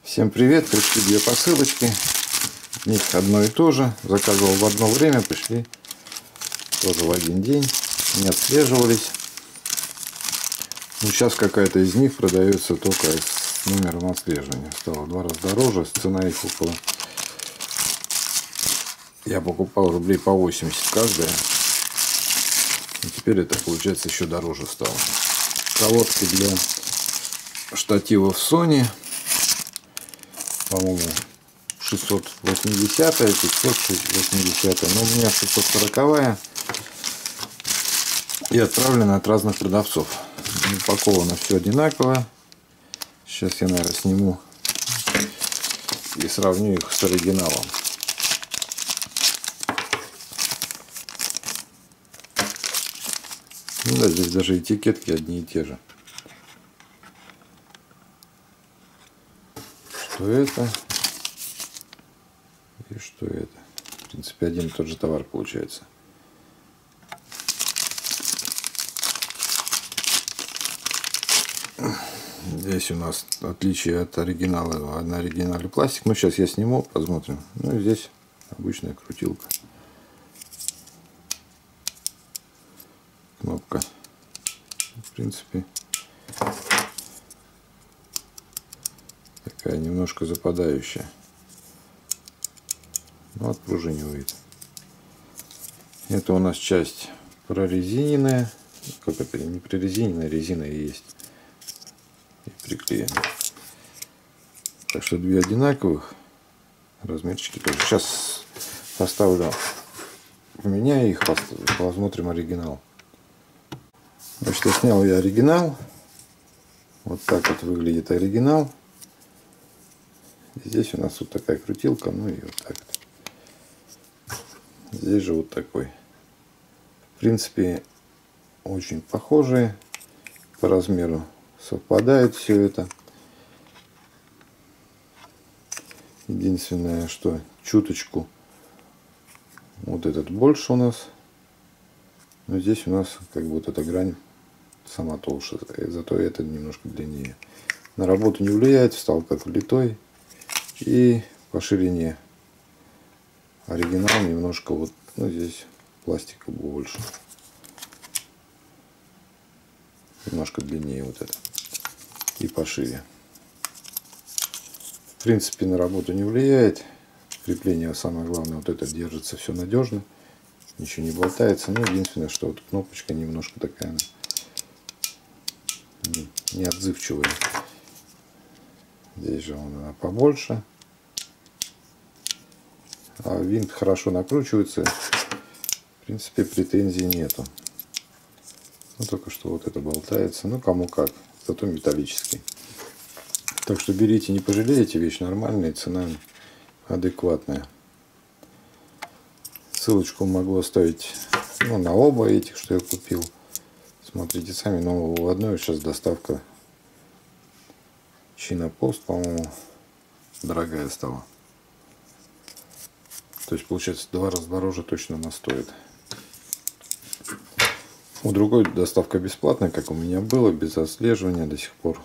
Всем привет! Пришли две посылочки. В них одно и то же. Заказывал в одно время, пришли тоже в один день. Не отслеживались. Но сейчас какая-то из них продается только с номером отслеживания. Стало в 2 раза дороже. Цена их около... Я покупал рублей по 80 каждая. И теперь это получается еще дороже стало. Колодки для штативов Sony. По-моему, 680, 580, но у меня 640 и отправлено от разных продавцов. Упаковано все одинаково. Сейчас я, наверное, сниму и сравню их с оригиналом. Ну да, здесь даже этикетки одни и те же. Что это? И что это? В принципе, один и тот же товар получается. Здесь у нас отличие от оригинала. На оригинале пластик. Ну, сейчас я сниму, посмотрим. Ну, и здесь обычная крутилка. Кнопка. В принципе, такая немножко западающая. Но отпружинивает. Это у нас часть прорезиненная. Как это? Не прорезиненная, резина и есть. И приклеена. Так что две одинаковых. Размерчики тоже. Сейчас поставлю, поменяю их, посмотрим оригинал. Значит, снял я оригинал. Вот так вот выглядит оригинал. Здесь у нас вот такая крутилка, ну и вот так вот. Здесь же вот такой. В принципе, очень похожие по размеру. Совпадает все это. Единственное, что чуточку вот этот больше у нас. Но здесь у нас как бы вот эта грань сама толще. Зато это немножко длиннее. На работу не влияет. Встал как влитой. И по ширине оригинал немножко вот, ну, здесь пластика больше. Немножко длиннее вот это. И пошире. В принципе, на работу не влияет. Крепление самое главное, вот это держится все надежно. Ничего не болтается. Но единственное, что вот кнопочка немножко такая неотзывчивая. Здесь же она побольше. А винт хорошо накручивается. В принципе, претензий нету. Ну, только что вот это болтается. Ну, кому как. Зато металлический. Так что берите, не пожалеете. Вещь нормальная, цена адекватная. Ссылочку могу оставить, ну, на оба этих, что я купил. Смотрите сами. Но у одной сейчас доставка China-Post, по-моему, дорогая стала. То есть, получается, в 2 раза дороже точно она стоит. У другой доставка бесплатная, как у меня было, без отслеживания до сих пор.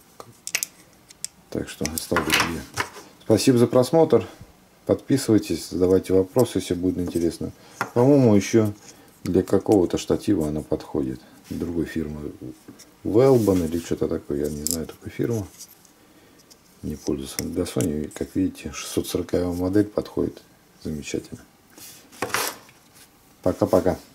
Так что оставлю себе. Спасибо за просмотр. Подписывайтесь, задавайте вопросы, если будет интересно. По-моему, еще для какого-то штатива она подходит. Другой фирмы. Wellbone или что-то такое. Я не знаю такой фирмы. Не пользуюсь. Для Sony, как видите, 640 модель подходит замечательно. Пока-пока.